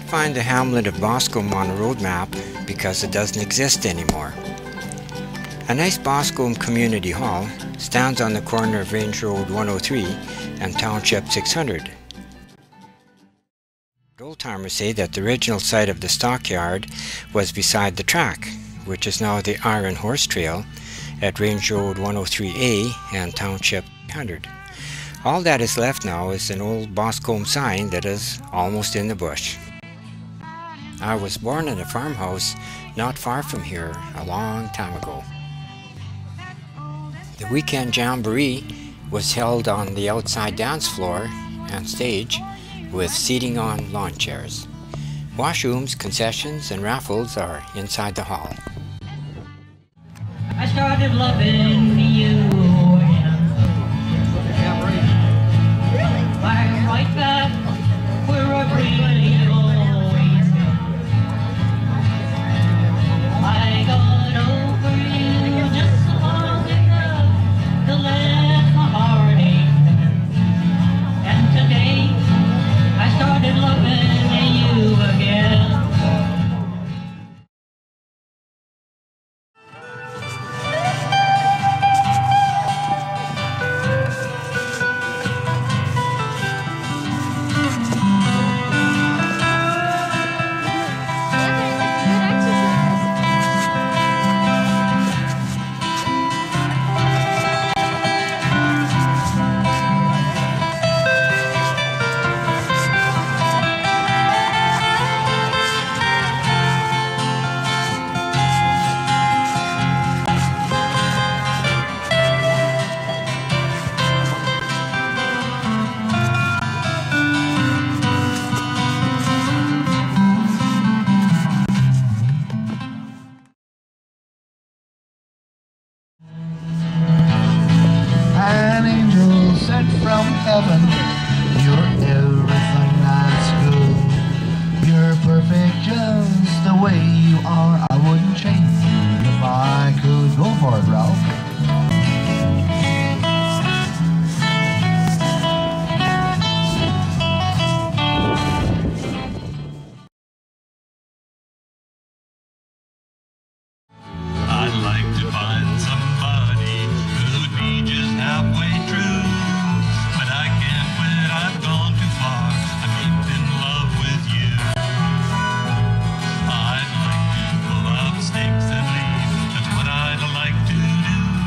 find the hamlet of Boscombe on a road map because it doesn't exist anymore. A nice Boscombe Community Hall stands on the corner of Range Road 103 and Township 600. Old-timers say that the original site of the stockyard was beside the track, which is now the Iron Horse Trail at Range Road 103A and Township 100. All that is left now is an old Boscombe sign that is almost in the bush. I was born in a farmhouse not far from here a long time ago. The weekend jamboree was held on the outside dance floor and stage with seating on lawn chairs. Washrooms, concessions, and raffles are inside the hall. I started loving you I'm right back where I really always been. I got over you just long enough to let my heart ache. And today I started loving you again. That's what I'd like to do.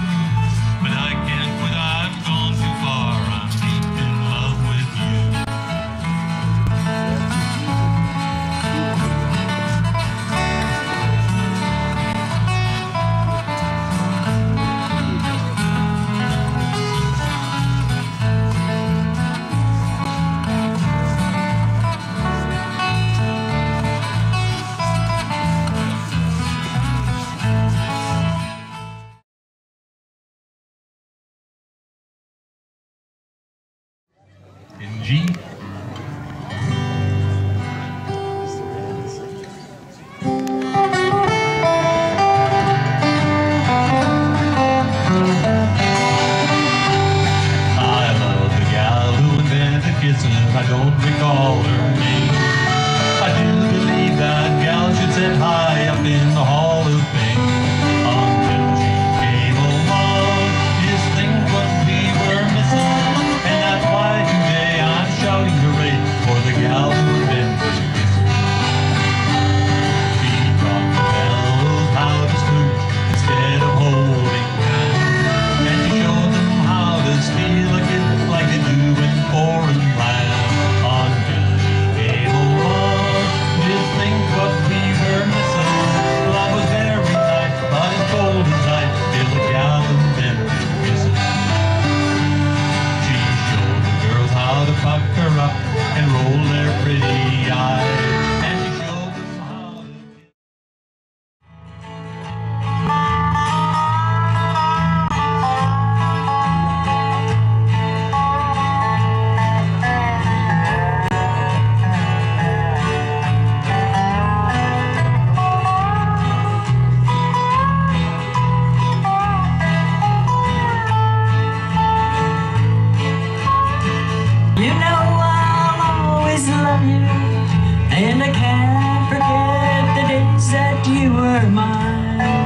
And I can't forget the days that you were mine.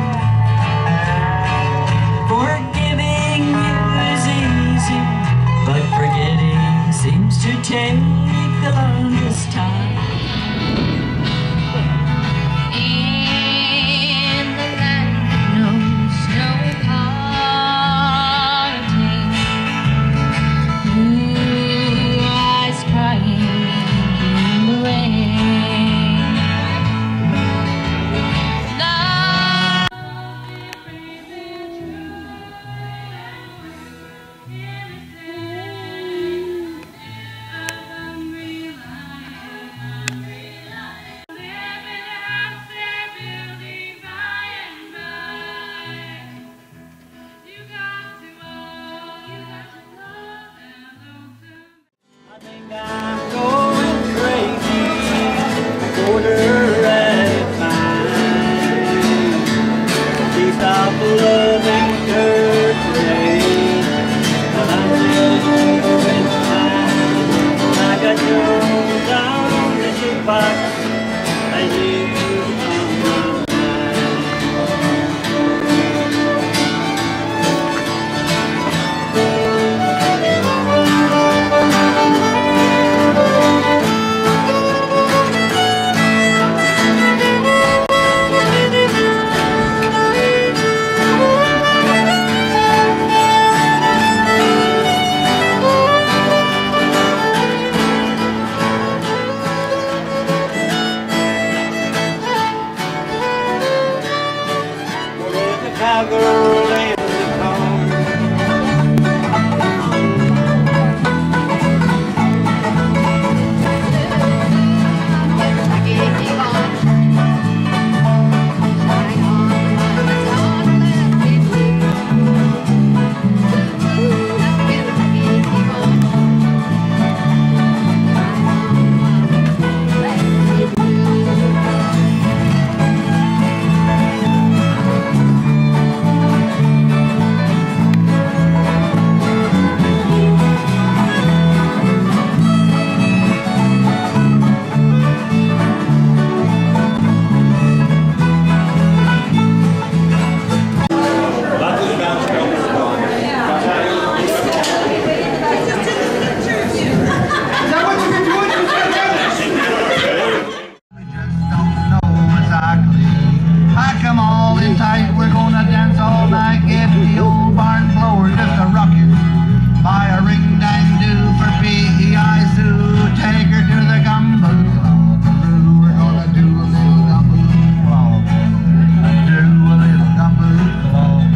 Forgiving you is easy, but forgetting seems to take the longest time. In the land that knows no parting, blue eyes crying in the rain. Love I think I'm going crazy, quarter at a time. Please stop loving her parade, but I'm just doing fine. I got you down on the jukebox, and you on my mind. There's a cowgirl in the car. We just don't know exactly. Pack 'em all in tight, we're gonna dance all night. Get the old barn blower just a rocket. Buy a ring dang do for PEI Sue. Take her to the gumboot. We're gonna do a little gumboot walk. Do a little gumboot walk.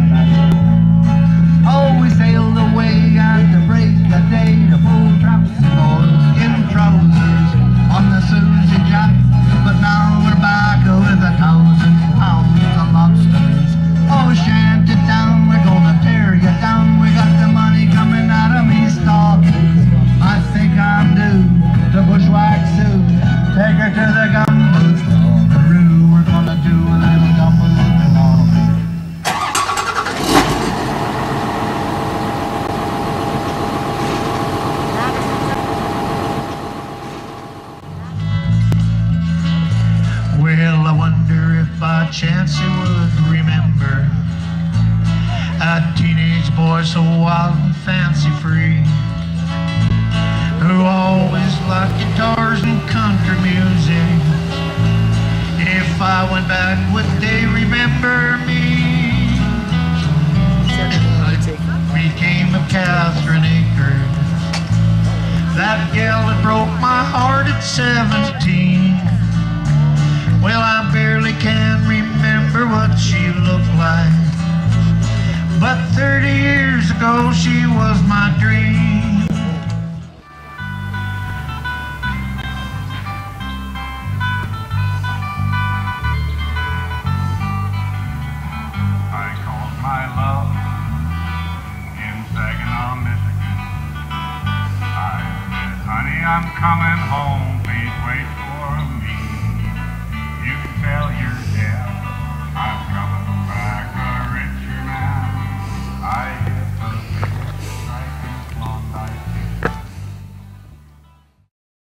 Oh, we sailed away at the break of day to full traps and oils in trousers on the Susie Jack. But now we're back with 1,000 pounds of lobsters. Oh, shanty town, we're gonna tear you down. We got the money coming out of me stockings. I think I'm due to bushwhack Sue. Take her to the gumboot walkaroo. We're gonna do a little gumboot walk. Well, I wonder if by chance you would remember a teenage boy so wild and fancy-free, who always liked guitars and country music. If I went back, would they remember me? Became of Catherine Acres, that gal that broke my heart at 17. Well, I barely can remember what she looked like, but 30 years ago she was my dream.